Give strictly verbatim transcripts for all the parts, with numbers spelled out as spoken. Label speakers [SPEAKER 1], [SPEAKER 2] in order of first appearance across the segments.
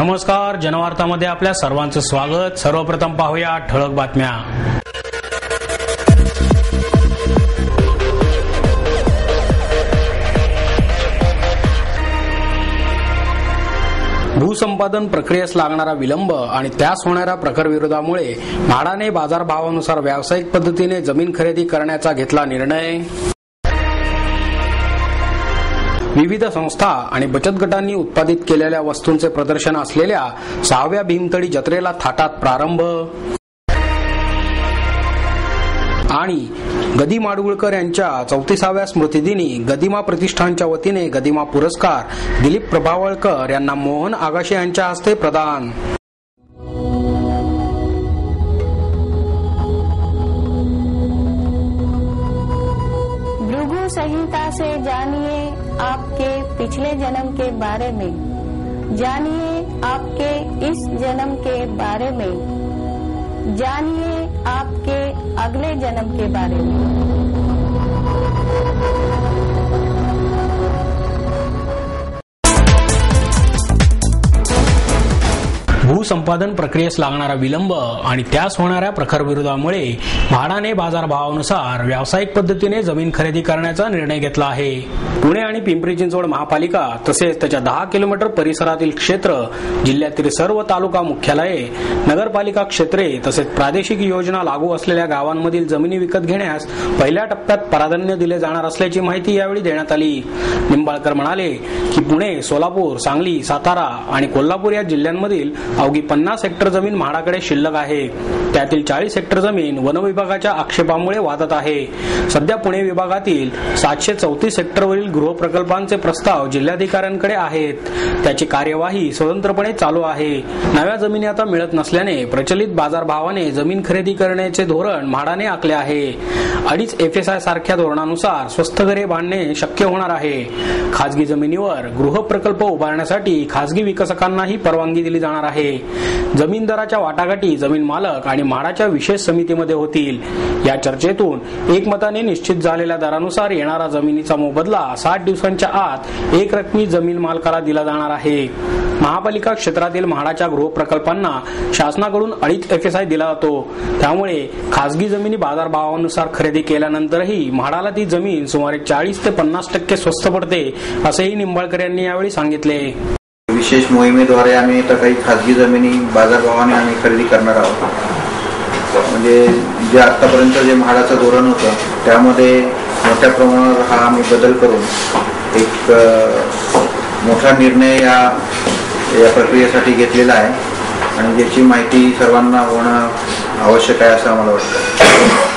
[SPEAKER 1] नमस्कार, जनवार्तामध्ये आपल्या सर्वांचं स्वागत। सर्वप्रथम पाहूया ठळक बातम्या। भूसंपादन प्रक्रियेस लागणारा विलंब आणि त्यास होणाऱ्या प्रखर विरोधामुळे म्हाडाने बाजारभावानुसार व्यावसायिक पद्धतीने जमीन खरेदी करण्याचा घेतला निर्णय। विविध संस्था आणि बचत गटांनी उत्पादित केलेल्या वस्तूंचे प्रदर्शन असलेल्या सहाव्या भीमतडी जत्रेला थाटात प्रारंभ। आणि गदी माडगुळकर यांच्या चौतीसाव्या स्मृतिदिनी गदिमा प्रतिष्ठानच्या वतीने गदिमा पुरस्कार दिलीप प्रभावळकर यांना मोहन आगाशे यांच्या हस्ते प्रदान।
[SPEAKER 2] भृगु संहिता से जानिए आपके पिछले जन्म के बारे में, जानिए आपके इस जन्म के बारे में, जानिए आपके अगले जन्म के बारे में।
[SPEAKER 1] भूसंपादन प्रक्रियेस लागणारा विलंब आणि त्यास होणाऱ्या प्रखर विरोधामुळे म्हाडाने बाजारभावानुसार व्यावसायिक पद्धतीने जमीन खरेदी करण्याचा निर्णय घेतला आहे। पुणे आणि पिंपरी चिंचवड महापालिका तसेच त्याच्या दहा किलोमीटर परिसरातील क्षेत्र, जिल्ह्यातील सर्व तालुका मुख्यालये, नगरपालिका क्षेत्रे तसेच प्रादेशिक योजना लागू असलेल्या गावांमधील जमिनी विकत घेण्यास पहिल्या टप्प्यात प्राधान्य दिले जाणार असल्याची माहिती यावेळी देण्यात आली। निंबाळकर म्हणाले की पुणे, सोलापूर, सांगली, सातारा आणि कोल्हापूर या जिल्ह्यांमधील अवघी पन्नास हेक्टर जमीन म्हाडाकडे शिल्लक आहे। त्यातील चाळीस हेक्टर जमीन वन विभागाच्या आक्षेपामुळे वादत आहे। सध्या पुणे विभागातील सातशे चौतीस हेक्टरवरील गृहप्रकल्पांचे प्रस्ताव जिल्हाधिकाऱ्यांकडे आहेत। त्याची कार्यवाही स्वतंत्रपणे चालू आहे। नव्या जमिनी आता मिळत नसल्याने प्रचलित बाजारभावाने जमीन खरेदी करण्याचे धोरण म्हाडाने आखले आहे। अडीच एफएसआय सारख्या धोरणानुसार स्वस्त घरे बांधणे शक्य होणार आहे। खासगी जमिनीवर गृहप्रकल्प उभारण्यासाठी खासगी विकसकांनाही परवानगी दिली जाणार आहे। जमीन दराच्या वाटाघाटी जमीन मालक आणि म्हाडाच्या विशेष समितीमध्ये होतील। या चर्चेतून एकमताने निश्चित झालेल्या दरानुसार येणारा जमिनीचा मोबदला साठ दिवसांच्या आत एक रकमी जमीन मालकाला दिला जाणार आहे। महापालिका क्षेत्रातील म्हाडाच्या गृहप्रकल्पांना शासनाकडून अडीच एफएसआय दिला जातो। त्यामुळे खासगी जमिनी बाजारभावानुसार खरेदी केल्यानंतरही म्हाडाला ती जमीन सुमारे चाळीस ते पन्नास टक्के स्वस्त पडते, असेही निंबाळकर यांनी यावेळी सांगितले।
[SPEAKER 3] विशेष मोहिमेद्वारे आम्ही आता काही खासगी जमिनी बाजारभावाने आम्ही खरेदी करणार आहोत। म्हणजे जे आतापर्यंत जे म्हाडाचं धोरण होतं त्यामध्ये मोठ्या प्रमाणावर हा आम्ही बदल करून एक मोठा निर्णय या या प्रक्रियेसाठी घेतलेला आहे आणि ज्याची माहिती सर्वांना होणं आवश्यक आहे असं आम्हाला वाटतं।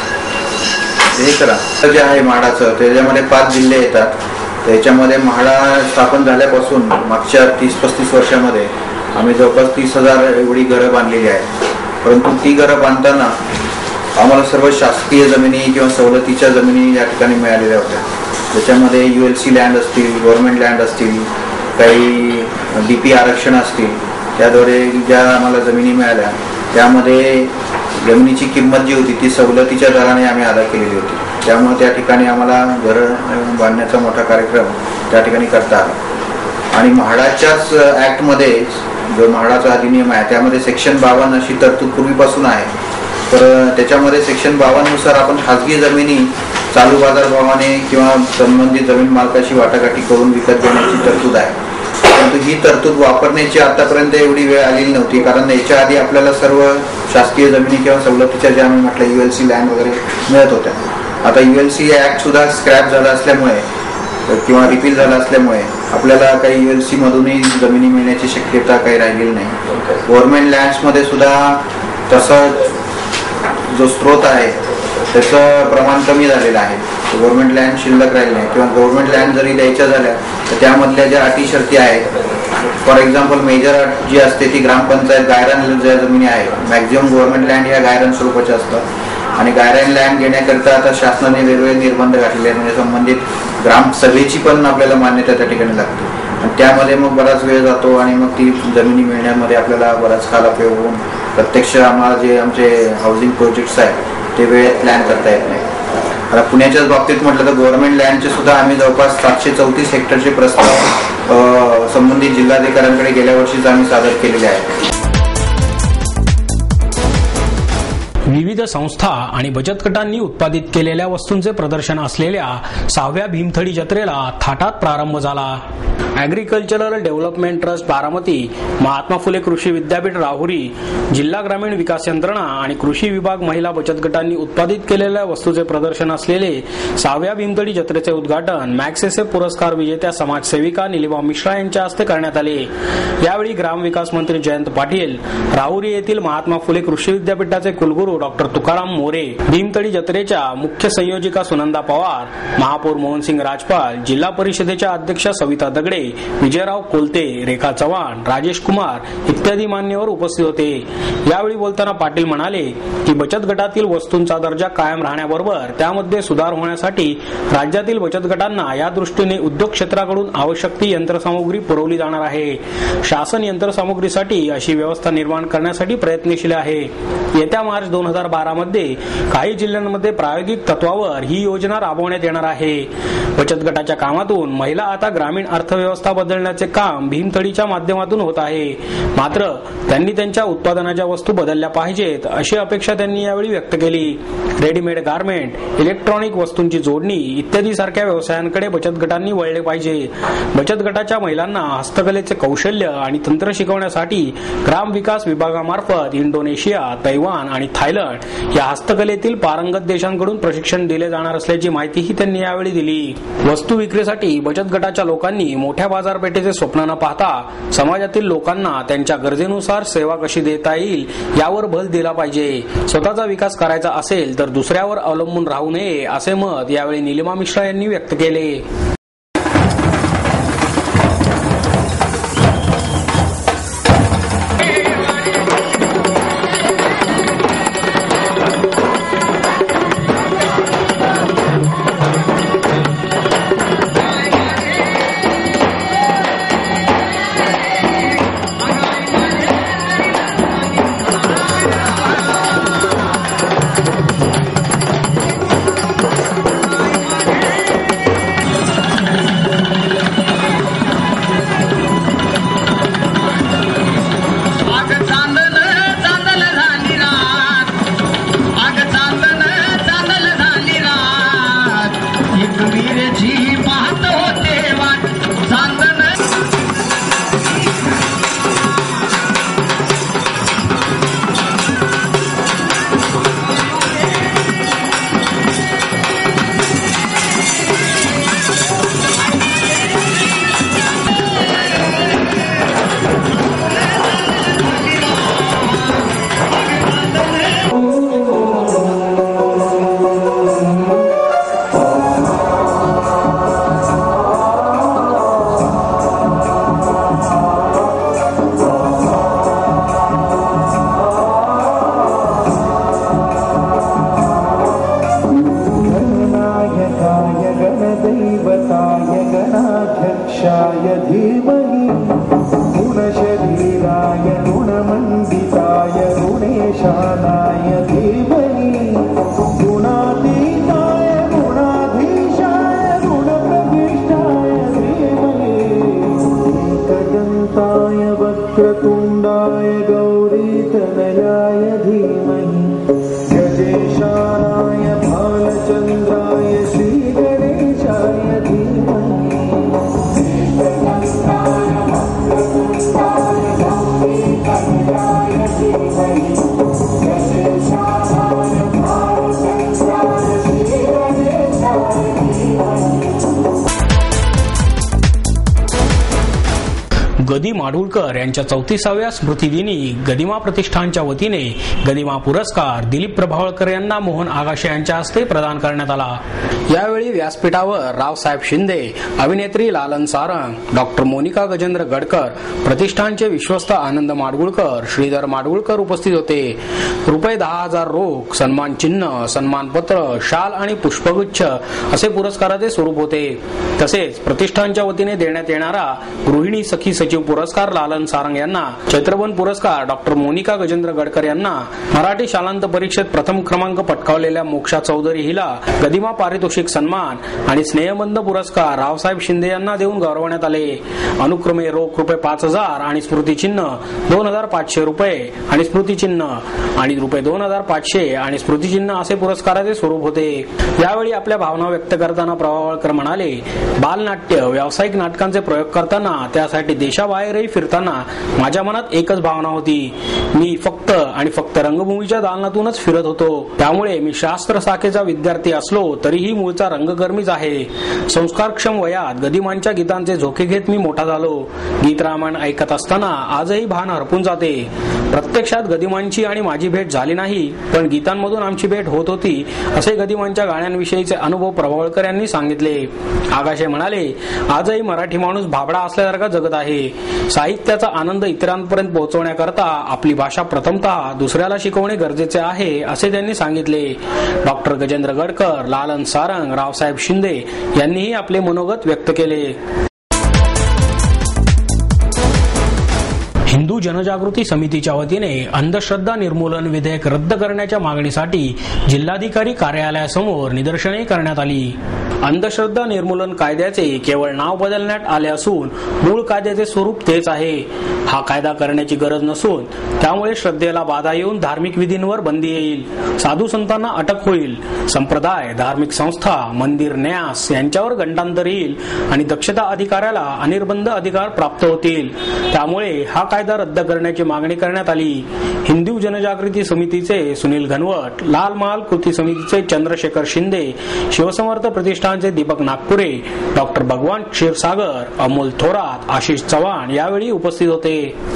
[SPEAKER 3] हे करा जे आहे म्हाडाचं त्याच्यामध्ये पाच जिल्हे येतात। त्याच्यामध्ये म्हाडा स्थापन झाल्यापासून मागच्या तीस पस्तीस वर्षामध्ये आम्ही जवळपास तीस हजार एवढी घरं बांधलेली आहेत। परंतु ती घरं बांधताना आम्हाला सर्व शासकीय जमिनी किंवा सवलतीच्या जमिनी या ठिकाणी मिळालेल्या होत्या। त्याच्यामध्ये यू एल सी लँड असतील, गव्हर्नमेंट लँड असतील, काही डी पी आरक्षण असतील, त्याद्वारे ज्या आम्हाला जमिनी मिळाल्या त्यामध्ये जमिनीची किंमत जी होती ती सवलतीच्या दराने आम्ही अदा केलेली होती। त्यामुळे त्या ठिकाणी आम्हाला घरं बांधण्याचा मोठा कार्यक्रम त्या ठिकाणी करता आला। आणि म्हाडाच्याच ॲक्टमध्ये जो म्हाडाचा अधिनियम आहे त्यामध्ये सेक्शन बावन्न अशी तरतूद पूर्वीपासून आहे। तर त्याच्यामध्ये सेक्शन बावन्ननुसार आपण खासगी जमिनी चालू बाजारभावाने किंवा संबंधित जमीन मालकाशी वाटाघाटी करून विकत घेण्याची तरतूद आहे। परंतु ही तरतूद वापरण्याची आतापर्यंत एवढी वेळ आलेली नव्हती, कारण याच्या आधी आपल्याला सर्व शासकीय जमिनी किंवा सवलतीच्या ज्या आम्ही म्हटलं यू एल सी लँड वगैरे मिळत होत्या। आता यू एल सी ॲक्ट सुद्धा स्क्रॅप झाला असल्यामुळे किंवा रिपील झाला असल्यामुळे आपल्याला काही यू एल सी मधूनही जमिनी मिळण्याची शक्यता काही राहिलेली नाही। गव्हर्नमेंट लँड्समध्ये सुद्धा तसं जो स्रोत आहे त्याचं प्रमाण कमी झालेलं आहे। गव्हर्नमेंट लँड शिल्लक राहिली नाही किंवा गव्हर्नमेंट लँड जरी द्यायच्या झाल्या तर त्यामधल्या ज्या अटी शर्ती आहेत, फॉर एक्झाम्पल मेजर अट जी असते ती ग्रामपंचायत गायरान ज्या जमिनी आहे, मॅक्झिमम गव्हर्नमेंट लँड या गायरान स्वरूपाच्या असतात आणि गायरान लँड घेण्याकरिता आता शासनाने वेगवेगळे निर्बंध घातलेले आहेत। म्हणजे संबंधित ग्रामसभेची पण आपल्याला मान्यता त्या ठिकाणी लागते आणि त्यामध्ये मग बराच वेळ जातो आणि मग ती जमिनी मिळण्यामध्ये आपल्याला बराच कालावधी होऊन प्रत्यक्ष आम्हाला जे आमचे हाऊसिंग प्रोजेक्ट्स आहेत ते वेळेत प्लॅन करता येत नाही। आता पुण्याच्याच बाबतीत म्हटलं तर गव्हर्नमेंट लँडचे सुद्धा आम्ही जवळपास सातशे चौतीस हेक्टरचे प्रस्ताव संबंधित जिल्हाधिकाऱ्यांकडे गेल्या वर्षीच आम्ही सादर केलेले आहेत.
[SPEAKER 1] विविध संस्था आणि बचत गटांनी उत्पादित केलेल्या वस्तूंचे प्रदर्शन असलेल्या सहाव्या भीमथडी जत्रेला थाटात प्रारंभ झाला. Agricultural development trust Baramati, Mahatma Phule कृषी विद्यापीठ राहुरी, जिल्हा ग्रामीण विकास यंत्रणा आणि कृषी विभाग महिला बचत गटांनी उत्पादित केलेल्या वस्तूंचे प्रदर्शन असलेले सहाव्या भीमथडी जत्रेचे उद्घाटन मॅक्सेसे पुरस्कार विजेत्या समाजसेविका निलिमा मिश्रा यांच्या हस्ते करण्यात आले. यावेळी ग्रामविकास मंत्री जयंत पाटील, राहुरी येथील महात्मा फुले कृषी विद्यापीठाचे कुलगुरू डॉक्टर तुकाराम मोरे, भीमथडी जत्रेच्या मुख्य संयोजिका सुनंदा पवार, महापौर मोहनसिंग राजपाल, जिल्हा परिषदेच्या अध्यक्षा सविता दगडे, विजयराव कोलते, रेखा चव्हाण, राजेश कुमार इत्यादी मान्यवर उपस्थित होते. यावेळी बोलताना पाटील म्हणाले की बचत गटातील वस्तूंचा दर्जा कायम राहण्याबरोबर त्यामध्ये सुधार होण्यासाठी राज्यातील बचत गटांना या दृष्टीने उद्योग क्षेत्राकडून आवश्यक ती यंत्रसामुग्री पुरवली जाणार आहे. शासन यंत्रसामुग्रीसाठी अशी व्यवस्था निर्माण करण्यासाठी प्रयत्नशील आहे. येत्या मार्च दोन हजार बारा मध्ये काही जिल्ह्यांमध्ये प्रायोगिक तत्वावर ही योजना राबवण्यात येणार आहे. बचत गटाच्या कामातून महिला आता ग्रामीण अर्थव्यवस्था बदलण्याचे काम भीमथडीच्या माध्यमातून होत आहे. मात्र त्यांनी त्यांच्या उत्पादनाच्या वस्तू बदलल्या पाहिजेत अशी अपेक्षा त्यांनी यावेळी व्यक्त केली. रेडीमेड गारमेंट, इलेक्ट्रॉनिक वस्तूंची जोडणी इत्यादी सारख्या व्यवसायांकडे बचत गटांनी वळले पाहिजे. बचत गटाच्या महिलांना हस्तकलेचे कौशल्य आणि तंत्र शिकवण्यासाठी ग्रामविकास विभागामार्फत इंडोनेशिया, तैवान आणि थायलंड या हस्तकलेतील पारंगत देशांकडून प्रशिक्षण दिले जाणार असल्याची माहितीही त्यांनी यावेळी दिली. वस्तू विक्रीसाठी बचत गटाच्या लोकांनी मोठ्या बाजारपेठेचे स्वप्न न पाहता समाजातील लोकांना त्यांच्या गरजेनुसार सेवा कशी देता येईल यावर भर दिला पाहिजे. स्वतःचा विकास करायचा असेल तर दुसऱ्यावर अवलंबून राहू नये असे मत यावेळी निलिमा मिश्रा यांनी व्यक्त केले. गदी माडगुळकर यांच्या चौतीसाव्या स्मृतिदिनी गदिमा प्रतिष्ठानच्या वतीने गदिमा पुरस्कार दिलीप प्रभावळकर यांना मोहन आगाशे यांच्या हस्ते प्रदान करण्यात आला. यावेळी व्यासपीठावर रावसाहेब शिंदे, अभिनेत्री लालन सारंग, डॉक्टर मोनिका गजेंद्र गडकर, प्रतिष्ठानचे विश्वस्त आनंद माडगुळकर, श्रीधर माडगुळकर उपस्थित होते. रुपये दहा हजार रोख, सन्मान चिन्ह, सन्मानपत्र, शाल आणि पुष्पगुच्छ असे पुरस्काराचे स्वरूप होते. तसेच प्रतिष्ठानच्या वतीने देण्यात येणारा गृहिणी सखी सचिव पुरस्कार लालन सारंग यांना, चैत्रबन पुरस्कार डॉक्टर मोनिका गजेंद्र गडकर यांना, मराठी शालांत परीक्षेत प्रथम क्रमांक पटकावलेल्या मोक्षा चौधरी हिला गदिमा पारितोषिक सन्मान आणि स्नेहबंध पुरस्कार रावसाहेब शिंदे यांना देऊन गौरवण्यात आले. अनुक्रमे रोख रुपये पाच हजार आणि स्मृतिचिन्ह दोन हजार पाचशे रुपये आणि स्मृतिचिन्ह आणि रुपये दोन हजार पाचशे आणि स्मृतिचिन्ह असे पुरस्काराचे स्वरूप होते. यावेळी आपल्या भावना व्यक्त करताना प्रभावळकर म्हणाले, बालनाट्य व्यावसायिक नाटकांचे प्रयोग करताना, त्यासाठी देशाबाहेरही फिरताना माझ्या मनात एकच भावना होती. मी फक्त आणि फक्त रंगभूमीच्या दालनातूनच फिरत होतो. त्यामुळे मी शास्त्र शाखेचा विद्यार्थी असलो तरीही मूळचा रंगकर्मीच आहे. संस्कारक्षम वयात गदिमांच्या गीतांचे झोके घेत मी मोठा झालो. गीत रामायण ऐकत असताना आजही भान हरपून जाते. प्रत्यक्षात गदिमांची आणि माझी भेट झाली नाही, पण गीतांमधून आमची भेट होत होती, असे गदिमांच्या गाण्यांविषयीचे अनुभव प्रभावळकर यांनी सांगितले. आगाशे म्हणाले, आजही मराठी माणूस भाबडा असल्यासारखा जगत आहे. साहित्याचा आनंद इतरांपर्यंत पोहोचवण्याकरता आपली भाषा प्रथमतः दुसऱ्याला शिकवणे गरजेचे आहे, असे त्यांनी सांगितले. डॉक्टर गजेंद्र गडकर, लालन सारंग, रावसाहेब शिंदे यांनीही आपले मनोगत व्यक्त केले. हिंदू जनजागृती समितीच्या वतीने अंधश्रद्धा निर्मूलन विधेयक रद्द करण्याच्या मागणीसाठी जिल्हाधिकारी कार्यालयासमोर निदर्शने करण्यात आली. अंधश्रद्धा निर्मूलन कायद्याचे केवळ नाव बदलण्यात आले असून मूळ कायद्याचे स्वरूप तेच आहे. हा कायदा करण्याची गरज नसून त्यामुळे श्रद्धेला बाधा येऊन धार्मिक विधींवर बंदी येईल, साधू संतांना अटक होईल, संप्रदाय, धार्मिक संस्था, मंदिर, न्यास यांच्यावर गंडांतर येईल आणि दक्षता अधिकाऱ्याला अनिर्बंध अधिकार प्राप्त होतील. त्यामुळे हा कायदा रद्द करण्याची मागणी करण्यात आली. हिंदू जनजागृती समितीचे सुनील घनवट, लाल महाल कृती समितीचे चंद्रशेखर शिंदे, शिवसमर्थ प्रतिष्ठानचे दीपक नागपुरे, डॉक्टर भगवान क्षीरसागर, अमोल थोरात, आशिष चव्हाण यावेळी उपस्थित होते.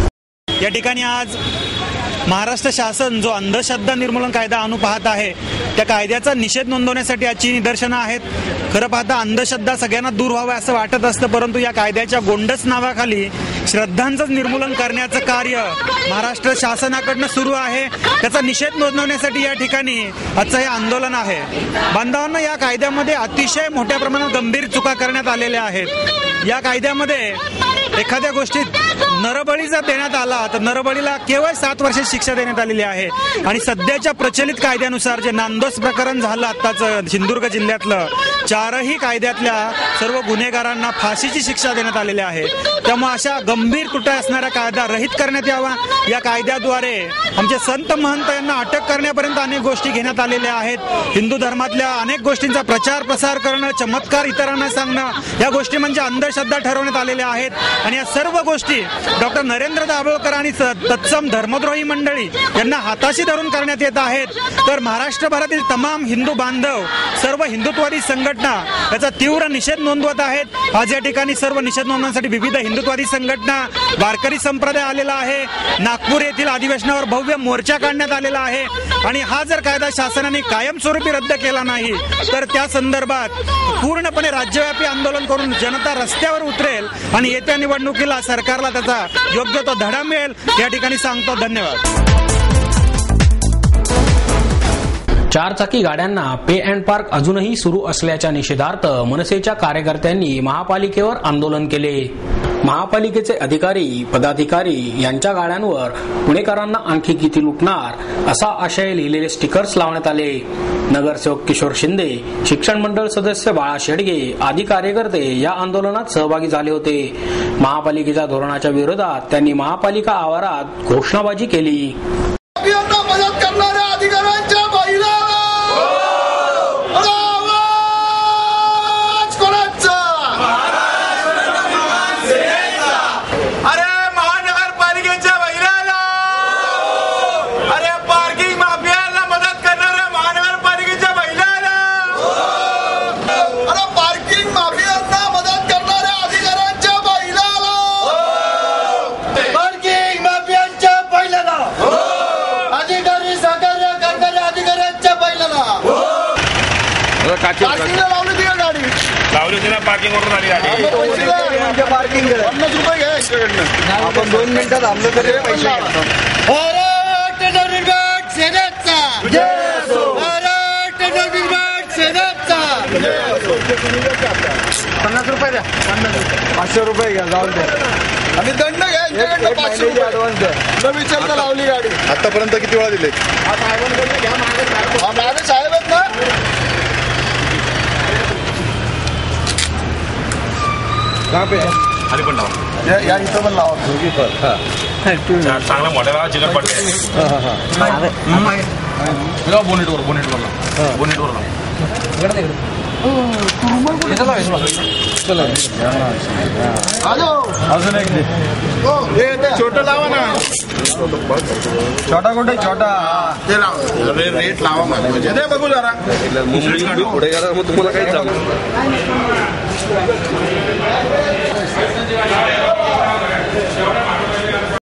[SPEAKER 4] या ठिकाणी आज महाराष्ट्र शासन जो अंधश्रद्धा निर्मूलन कायदा आणू पाहत आहे, त्या कायद्याचा निषेध नोंदवण्यासाठी आजची निदर्शनं आहेत. खरं पाहता अंधश्रद्धा सगळ्यांना दूर व्हावं असं वाटत असतं, परंतु या कायद्याच्या गोंडस नावाखाली श्रद्धांचं निर्मूलन करण्याचं कार्य महाराष्ट्र शासनाकडनं सुरू आहे. त्याचा निषेध नोंदवण्यासाठी या ठिकाणी आजचं हे आंदोलन आहे. बांधवांना या कायद्यामध्ये अतिशय मोठ्या प्रमाणात गंभीर चुका करण्यात आलेल्या आहेत. या कायद्यामध्ये एखाद्या गोष्टीत नरबळी जर देण्यात आला तर नरबळीला केवळ सात वर्षाची शिक्षा देण्यात आलेली आहे. आणि सध्याच्या प्रचलित कायद्यानुसार जे नांदोस प्रकरण झालं आत्ताच सिंधुदुर्ग जिल्ह्यातलं, चारही कायद्यातल्या सर्व गुन्हेगारांना फाशीची शिक्षा देण्यात आलेली आहे. त्यामुळे अशा गंभीर त्रुटी असणाऱ्या कायदा रहित करण्यात यावा. या कायद्याद्वारे आमचे संत महंत यांना अटक करण्यापर्यंत अनेक गोष्टी घेण्यात आलेल्या आहेत. हिंदू धर्मातल्या अनेक गोष्टींचा प्रचार प्रसार करणं, चमत्कार इतरांना सांगणं, या गोष्टी म्हणजे अंधश्रद्धा ठरवण्यात आलेल्या आहेत. आणि या सर्व गोष्टी डॉक्टर नरेंद्र दाभोळकर आणि तत्सम धर्मद्रोही मंडळी यांना हाताशी धरून करण्यात येत आहेत. तर महाराष्ट्रभरातील तमाम हिंदू बांधव, सर्व हिंदुत्ववादी संघटना याचा तीव्र निषेध नोंदवत आहेत. आज या ठिकाणी सर्व निषेध नोंदवण्यासाठी विविध हिंदुत्ववादी संघटना, वारकरी संप्रदाय आलेला आहे. नागपूर येथील अधिवेशनावर भव्य मोर्चा काढण्यात आलेला आहे. आणि हा जर कायदा शासनाने कायमस्वरूपी रद्द केला नाही तर त्या संदर्भात पूर्णपणे राज्यव्यापी आंदोलन करून जनता रस्त्यावर उतरेल आणि येत्या निवडणुकीला सरकारला त्याचा योग्य तो धडा मिळेल. या ठिकाणी सांगतो. धन्यवाद.
[SPEAKER 1] चारचाकी गाड्यांना पे अँड पार्क अजूनही सुरू असल्याच्या निषेधार्थ मनसेच्या कार्यकर्त्यांनी महापालिकेवर आंदोलन केले. महापालिकेचे अधिकारी, पदाधिकारी यांच्या गाड्यांवर पुणेकरांना आणखी किती लुटणार असा आशय लिहिलेले स्टिकर्स लावण्यात आले. नगरसेवक किशोर शिंदे, शिक्षण मंडळ सदस्य बाळा शेडगे आदी कार्यकर्ते या आंदोलनात सहभागी झाले होते. महापालिकेच्या धोरणाच्या विरोधात त्यांनी महापालिका आवारात घोषणाबाजी केली.
[SPEAKER 5] मदत करणाऱ्या अधिकाऱ्यांच्या बाईला
[SPEAKER 6] पार्किंग वरून आली गाडी. पार्किंग पन्नास रुपये घ्या एक्स्ट्राकडनं. आपण दोन मिनिटात थांबलो तरी पैसे घेतो. भारत निर्माण सेनेचा जय असो. भारत निर्माण सेनेचा जय असो. पन्नास रुपये द्या पाचशे रुपये घ्या जाऊन द्या आणि दंड घ्या यांच्याकडनं पाचशे रुपये ऍडव्हान्स द्या न विचारता लावली गाडी
[SPEAKER 7] आतापर्यंत किती वेळा दिले
[SPEAKER 6] हा माझे साहेब आहेत ना
[SPEAKER 7] खाली पण लावा
[SPEAKER 6] या इथं पण लावा
[SPEAKER 7] चांगला मोठ्या लावा चिकन पडते बोनेटवर बोनेटवर लावा बोनेटवर लावा
[SPEAKER 6] अजून एक छोटं लावा ना छोटा कुठे छोटा ते लावा रेट लावा म्हणजे ते बघू जरा
[SPEAKER 7] मुंबई पुढे गेला मग तुम्हाला काही चालू
[SPEAKER 6] Thank you.